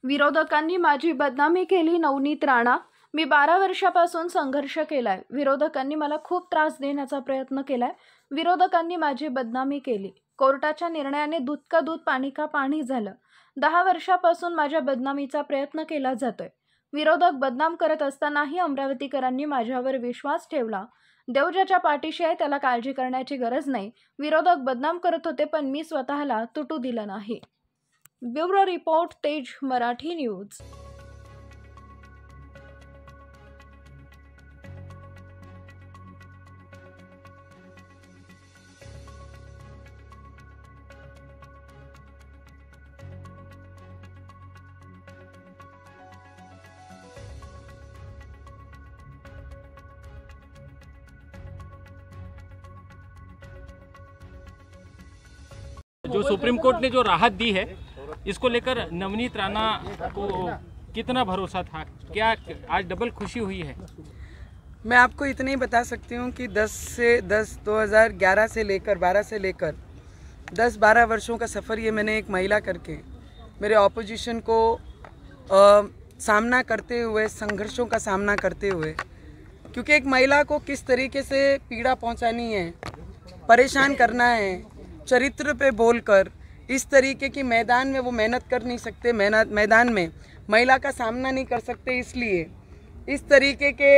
विरोधकांनी माझी बदनामी केली. नवनीत राणा. मी 12 वर्षापासून संघर्ष केलाय. विरोधकांनी मला खूप त्रास देण्याचा प्रयत्न केलाय. विरोधकांनी माझी बदनामी केली. कोर्टाच्या निर्णयाने दूध का दूध पाणी का पाणी झालं. 10 वर्षापासून माझ्या बदनामीचा प्रयत्न केला जातोय. विरोधक बदनाम करत असतानाही अमरावतीकरांनी माझ्यावर विश्वास ठेवला. देव ज्याच्या पाठीशी आहे त्याला काळजी करण्याची गरज नाही. विरोधक बदनाम करत होते पण मी स्वतःला तुटू दिलं नाही. Bureau report, Tez Marathi news. जो सुप्रीम कोर्ट ने जो राहत दी है, इसको लेकर नवनीत राणा को कितना भरोसा था? क्या आज डबल खुशी हुई है? मैं आपको इतना ही बता सकती हूँ कि 2011 से लेकर 12 से लेकर 10-12 वर्षों का सफ़र ये मैंने एक महिला करके मेरे ऑपोजिशन को सामना करते हुए, संघर्षों का सामना करते हुए, क्योंकि एक महिला को किस तरीके से पीड़ा पहुँचानी है, परेशान करना है, चरित्र पे बोलकर इस तरीके की मैदान में वो मेहनत कर नहीं सकते, मैदान में महिला का सामना नहीं कर सकते, इसलिए इस तरीके के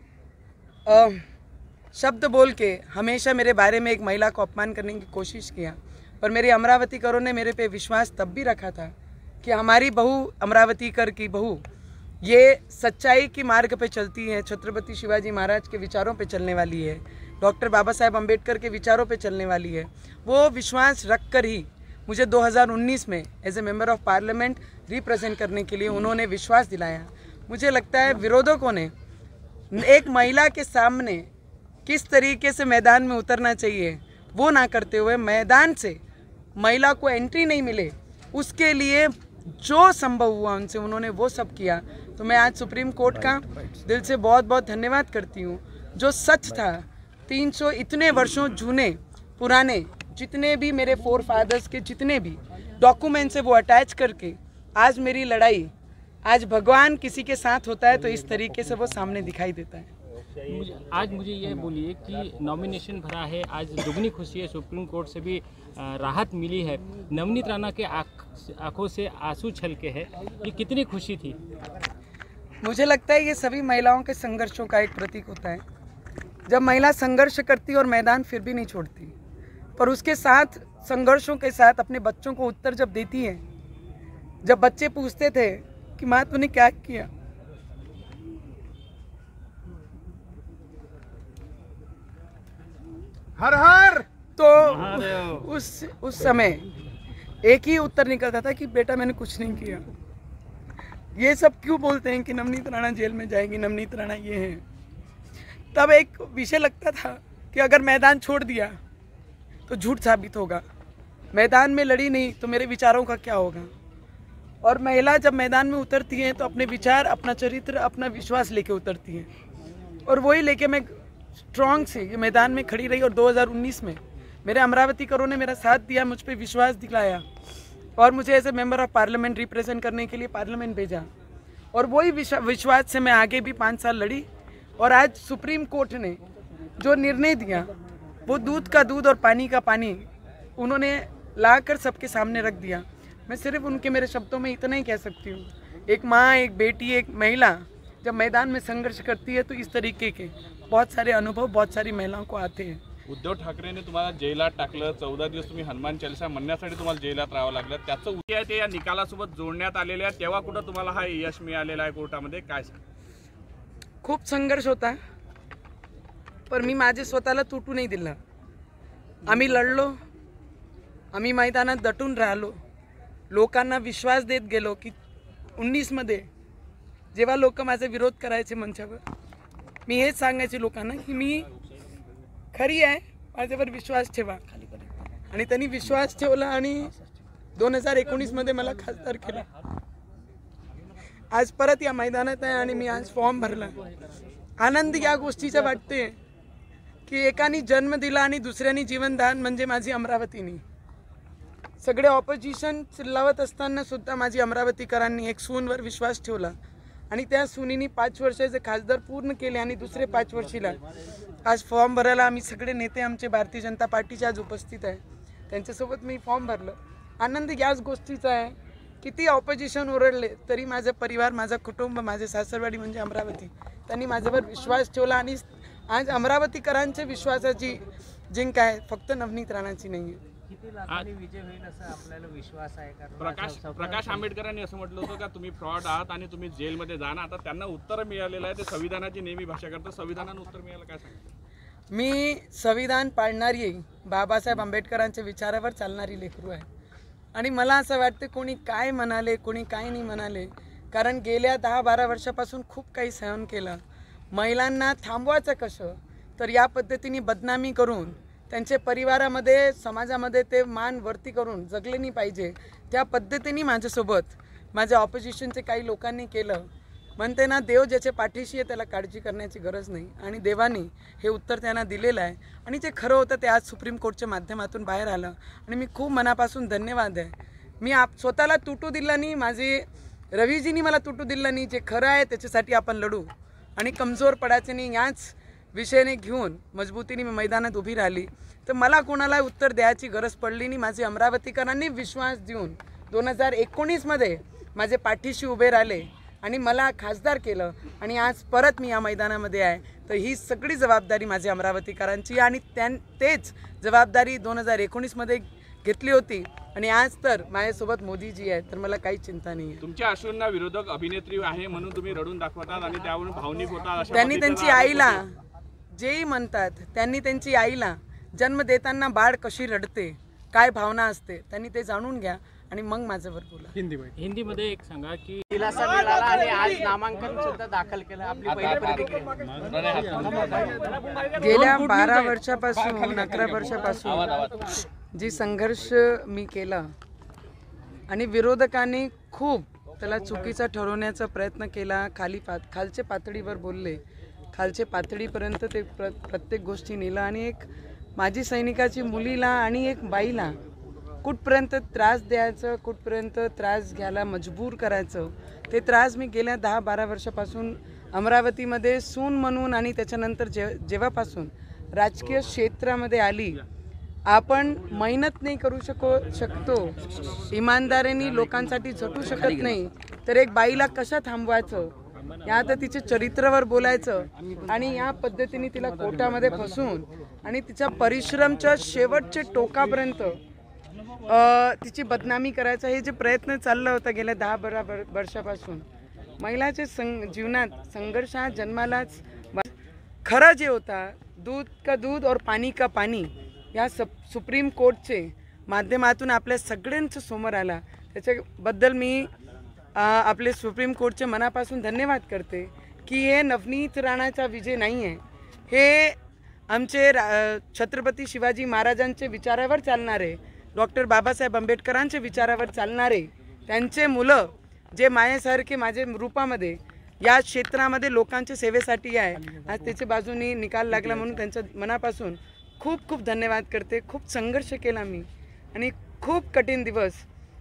शब्द बोल के हमेशा मेरे बारे में एक महिला को अपमान करने की कोशिश किया। पर मेरे अमरावती करों ने मेरे पे विश्वास तब भी रखा था कि हमारी बहू, अमरावती कर की बहू, ये सच्चाई की मार्ग पे चलती है, छत्रपति शिवाजी महाराज के विचारों पे चलने वाली है, डॉक्टर बाबा साहेब अम्बेडकर के विचारों पे चलने वाली है। वो विश्वास रख कर ही मुझे 2019 में as a member of parliament represent करने के लिए उन्होंने विश्वास दिलाया। मुझे लगता है विरोधकों ने एक महिला के सामने किस तरीके से मैदान में उतरना चाहिए वो ना करते हुए, मैदान से महिला को एंट्री नहीं मिले उसके लिए जो संभव हुआ उनसे उन्होंने वो सब किया। तो मैं आज सुप्रीम कोर्ट का दिल से बहुत बहुत धन्यवाद करती हूँ। जो सच था, 300 इतने वर्षों जूने पुराने जितने भी मेरे फोर फादर्स के जितने भी डॉक्यूमेंट्स है वो अटैच करके आज मेरी लड़ाई, आज भगवान किसी के साथ होता है तो इस तरीके से वो सामने दिखाई देता है। आज मुझे ये बोलिए कि नॉमिनेशन भरा है, आज दुगनी खुशी है, सुप्रीम कोर्ट से भी राहत मिली है, नवनीत राणा के आंखों से आंसू छलके हैं, ये कितनी खुशी थी? मुझे लगता है ये सभी महिलाओं के संघर्षों का एक प्रतीक होता है। जब महिला संघर्ष करती और मैदान फिर भी नहीं छोड़ती, पर उसके साथ संघर्षों के साथ अपने बच्चों को उत्तर जब देती है, जब बच्चे पूछते थे कि माँ तूने क्या किया, हर हर, तो उस समय एक ही उत्तर निकलता था कि बेटा मैंने कुछ नहीं किया। ये सब क्यों बोलते हैं कि नवनीत राणा जेल में जाएगी, नवनीत राणा ये है। तब एक विषय लगता था कि अगर मैदान छोड़ दिया तो झूठ साबित होगा, मैदान में लड़ी नहीं तो मेरे विचारों का क्या होगा। और महिला जब मैदान में उतरती है तो अपने विचार, अपना चरित्र, अपना विश्वास लेके उतरती है, और वही लेके मैं स्ट्रॉन्ग से ये मैदान में खड़ी रही। और 2019 में मेरे अमरावती करों ने मेरा साथ दिया, मुझ पर विश्वास दिलाया और मुझे as a member of parliament represent करने के लिए पार्लियामेंट भेजा। और वही विश्वास से मैं आगे भी 5 साल लड़ी। और आज सुप्रीम कोर्ट ने जो निर्णय दिया वो दूध का दूध और पानी का पानी उन्होंने लाकर सबके सामने रख दिया। मैं सिर्फ उनके मेरे शब्दों में इतना ही कह सकती हूँ, एक माँ, एक बेटी, एक महिला जब मैदान में संघर्ष करती है तो इस तरीके के बहुत सारे अनुभव बहुत सारी महिलाओं को आते हैं। उद्धव ठाकरेने तुम्हाला जेलात टाकलं, 14 दिवस तुम्ही हनुमान चालीसा म्हणण्यासाठी तुम्हाला जेलात राहावं लागलं, त्याचं उद्या ते या निकालासोबत जोडण्यात आलेले आहे, तेव्हा कुठं तुम्हाला हा यश मिळालेला आहे कोर्टामध्ये, काय सांग? खूप संघर्ष होता, पर मी माझे स्वतःला तुटू नाही दिलं। आम्ही लढलो, आम्ही मैदानात दटून राहिलो, लोकांना विश्वास देत गेलो की 19 मध्ये जेव्हा लोक माझा विरोध करायचे मंचावर, मी हेच सांगायचे लोकांना की मी खरी आहे, माझ्यावर विश्वास ठेवा। आणि त्यांनी विश्वास ठेवला आणि 2019 मध्ये मला खासदार केलं। आज परत या मैदानात आहे आणि मी आज फॉर्म भरला। आनंद या गोष्टीचा वाटते की एकाने जन्म दिला आणि दुसऱ्याने जीवनदान, म्हणजे माझी अमरावतीनी। सगळे ऑपोजिशन चिल्लावत असताना सुद्धा माझी अमरावतीकरांनी एक सूनवर विश्वास ठेवला आणि त्या सुनीनी 5 वर्षाचे खासदार पूर्ण केले आणि दुसरे 5 वर्षीला आज फॉर्म भरायला आम्ही सगळे नेते आमचे भारतीय जनता पार्टीचे आज उपस्थित आहे. त्यांच्यासोबत मी फॉर्म भरलं. आनंद याच गोष्टीचा आहे, किती ऑपोजिशन ओरडले तरी माझा परिवार, माझा कुटुंब, माझे सासरवाडी म्हणजे अमरावती, त्यांनी माझ्यावर विश्वास ठेवला आणि आज अमरावतीकरांच्या विश्वासाची जिंक आहे, फक्त नवनीत राणाची नाही आहे. किती लाखांनी विजय होईल असं आपल्याला विश्वास आहे? कारण प्रकाश आंबेडकरांनी असं म्हटलं होतं का तुम्ही फ्रॉड आहात आणि तुम्ही जेलमध्ये जाणार. आता त्यांना उत्तर मिळालेलं आहे, ते संविधानाची नेहमी भाषा करतात. संविधानानं उत्तर मिळालं, काय सांगतो? मी संविधान पाळणारी बाबासाहेब आंबेडकरांच्या विचारावर चालणारी लेकरू आहे आणि मला असं वाटतं कोणी काय म्हणाले, कोणी काय नाही म्हणाले, कारण गेल्या 10-12 वर्षापासून खूप काही सहन केलं. महिलांना थांबवायचं कसं, तर या पद्धतीने बदनामी करून त्यांच्या परिवारामध्ये, समाजामध्ये ते मान वरती करून जगले नाही पाहिजे, त्या पद्धतीने माझ्यासोबत माझ्या ऑपोजिशनचे काही लोकांनी केलं. म्हणते ना, देव ज्याच्या पाठीशी आहे त्याला काळजी करण्याची गरज नाही आणि देवाने हे उत्तर त्यांना दिलेलं आहे आणि जे खरं होतं ते आज सुप्रीम कोर्टच्या माध्यमातून बाहेर आलं आणि मी खूप मनापासून धन्यवाद आहे. मी स्वतःला तुटू दिलं नाही, माझे रवीजींनी मला तुटू दिलं नाही. जे खरं आहे त्याच्यासाठी आपण लढू आणि कमजोर पडायचे नाही, याच विषयाने घेऊन मजबूतीने मी मैदानात उभी राहिली. तर मला कोणाला उत्तर द्यायची गरज पडली नाही. माझे अमरावतीकरांनी विश्वास देऊन 2019मध्ये माझे पाठीशी उभे राहिले आणि मला खासदार केलं आणि आज परत मी या मैदानामध्ये आहे. तर ही सगळी जबाबदारी माझ्या अमरावतीकरांची आणि तेच जबाबदारी 2019मध्ये घेतली होती आणि आज तर माझ्यासोबत मोदीजी आहेत, तर मला काही चिंता नाही आहे. तुमच्या अश्रूंना विरोधक अभिनेत्री आहे म्हणून तुम्ही रडून दाखवतात आणि त्यावरून भावनिक होतात. त्यांनी त्यांची आईला जेही म्हणतात, त्यांनी त्यांची आईला जन्म देताना बाळ कशी रडते, काय भावना असते, त्यांनी ते जाणून घ्या आणि मग माझ्यावर बोला. हिंदीमध्ये एक सांगा की दिलासा मिळाला आणि आज नामांकन सुद्धा दाखल केलं. आपली पहिली प्रतिक्रिया? गेल्या 12 वर्षापासून 11 वर्षापासून जी संघर्ष मी केला आणि विरोधकांनी खूप त्याला चुकीचा ठरवण्याचा प्रयत्न केला, खालच्या पातळीवर बोलले, खालच्या पातळीपर्यंत ते प्रत्येक गोष्टी नेलं आणि एक माजी सैनिकाची मुलीला आणि एक बाईला कुठपर्यंत त्रास द्यायचं, कुठपर्यंत त्रास घ्यायला मजबूर करायचं, ते त्रास मी गेल्या 10-12 वर्षापासून अमरावतीमध्ये सून म्हणून आणि त्याच्यानंतर जेव्हापासून राजकीय क्षेत्रामध्ये आली, आपण मेहनत नाही करू शकतो, इमानदारीने लोकांसाठी झटू शकत नाही, तर एक बाईला कसं थांबवायचं, या तर तिच्या चरित्रावर बोलायचं आणि या पद्धतीने तिला कोर्टामध्ये फसवून आणि तिच्या परिश्रमच्या शेवटच्या टोकापर्यंत तिची बदनामी करायचा, हे जे प्रयत्न चाललं होतं गेल्या 10-12 वर्षापासून. महिलाच्या जीवनात संघर्ष हा जन्मालाच खरं जे होता, दूध का दूध और पाणी का पाणी, या सुप्रीम कोर्टचे माध्यमातून आपल्या सगळ्यांच्या समोर आला. त्याच्याबद्दल मी आपले सुप्रीम कोर्टचे मनापासून धन्यवाद करते की हे नवनीत राणाचा विजय नाही आहे, हे आमचे छत्रपती शिवाजी महाराजांचे विचारावर चालणारे, डॉक्टर बाबासाहेब आंबेडकरांच्या विचारावर चालणारे, त्यांचे मुलं जे मायासारखे माझे रूपामध्ये या क्षेत्रामध्ये लोकांच्या सेवेसाठी आहे, आज त्याच्या बाजूने निकाल लागला म्हणून त्यांच्या मनापासून खूप खूप धन्यवाद करते. खूप संघर्ष केला मी आणि खूप कठीण दिवस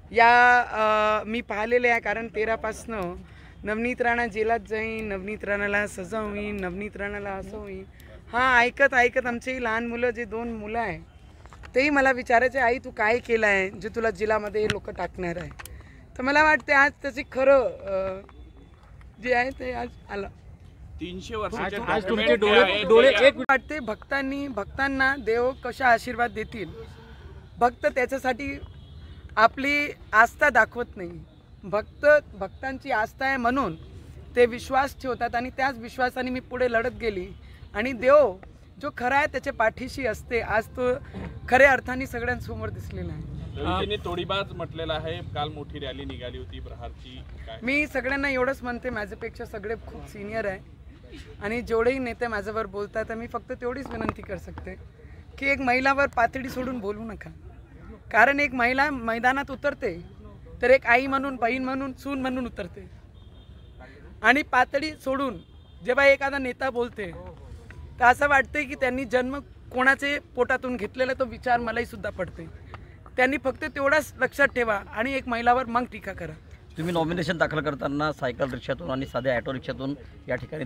मी पाहिलेले आहे, कारण 13पासनं नवनीत राणा जेलात जाईन, नवनीत राणाला सजा होईन, नवनीत राणाला असं होईन, हा ऐकत आमचे लहान मुलं, जे 2 मुलं आहे, तेही मला विचारायचे, आई तू काय केलं आहे जे तुला जेलामध्ये हे लोक टाकणार आहे. तर मला वाटते आज त्याचे खरं जे आहे ते आज आलं. 300 वर्षाचे आज तुमचे डोळे एक वाटते भक्तांना देव कशा आशीर्वाद देतील, भक्त त्याच्यासाठी आपली आस्था दाखवत नाही, भक्तांची आस्था आहे म्हणून ते विश्वास ठेवतात आणि त्याच विश्वासाने मी पुढे लढत गेली आणि देव जो खरा आहे त्याच्या पाठीशी असते. आज तो खऱ्या अर्थाने सगळ्यांसमोर दिसलेला आहे. तोडीबाज म्हटलेला आहे. काल मोठी रॅली निघाली होती प्रहारची, मी सगळ्यांना एवढंच म्हणते, माझ्यापेक्षा सगळे खूप सिनियर आहे आणि जेवढेही नेते माझ्यावर बोलतात, मी फक्त तेवढीच विनंती कर सकते की एक महिलावर पातळी सोडून बोलू नका, कारण एक महिला मैदानात उतरते तर एक आई म्हणून, बहीण म्हणून, सून म्हणून उतरते आणि पातळी सोडून जेव्हा एखादा नेता बोलते तर असं वाटते की त्यांनी जन्म कोणाचे पोटातून घेतलेला तो विचार मलाही सुद्धा पडते. त्यांनी फक्त तेवढाच लक्षात ठेवा आणि एक महिलावर मग टीका करा. तुम्ही नॉमिनेशन दाखल करताना सायकल रिक्षातून आणि साध्या ऑटो रिक्षातून या ठिकाणी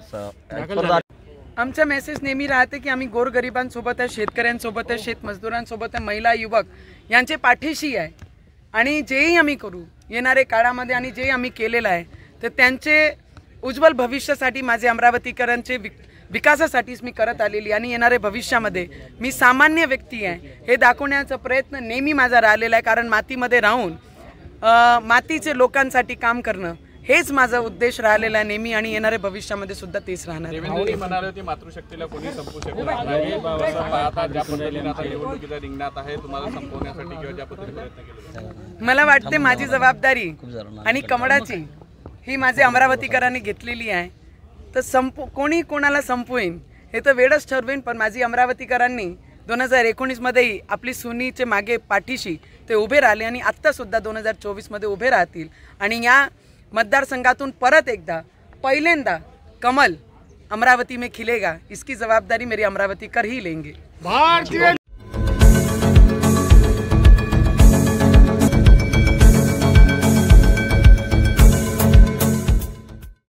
आमचा मेसेज नेहमी राहते की आम्ही गोरगरिबांसोबत आहे, शेतकऱ्यांसोबत आहे, शेतमजदुरांसोबत आहे, महिला युवक यांचे पाठीशी आहे. आणि जेही आम्ही करू येणाऱ्या काळामध्ये आणि जे आम्ही केलेलं आहे तर त्यांचे उज्ज्वल भविष्यासाठी माझे अमरावतीकरांचे विकासासाठीच मी करत आलेली आणि येणाऱ्या भविष्यामध्ये मी सामान्य व्यक्ती आहे हे दाखवण्याचा प्रयत्न नेहमी माझा राहिलेला आहे. कारण मातीमध्ये राहून मातीचे लोकांसाठी काम करणं हेच माझा उद्देश राहिलेला आहे नेहमी आणि येणाऱ्या भविष्यामध्ये सुद्धा तेच राहणार. देवेंद्रजी म्हणाले होते मातृशक्तीला कोणी संपू शकणार नाही. असं पाहता ज्या पद्धतीने आता निवडणुकीचा रिंगणात आहे तुम्हाला संपवण्यासाठी किंवा ज्या पद्धतीने प्रयत्न केले जातात. मला वाटते माझी जबाबदारी आणि कमळाची ही माझे अमरावतीकरांनी घेतलेली आहे. तर कोणी कोणाला संपवेन हे तर वेळच ठरवेन. पण माझी अमरावतीकरांनी 2019मध्येही आपली सुनीचे मागे पाठीशी ते उभे राहिले आणि आत्तासुद्धा 2024मध्ये उभे राहतील. आणि या मतदारसंघातून परत एकदा पहिल्यांदा कमल अमरावती में खिलेगा इसकी जवाबदारी मेरी अमरावती कर ही लेंगे.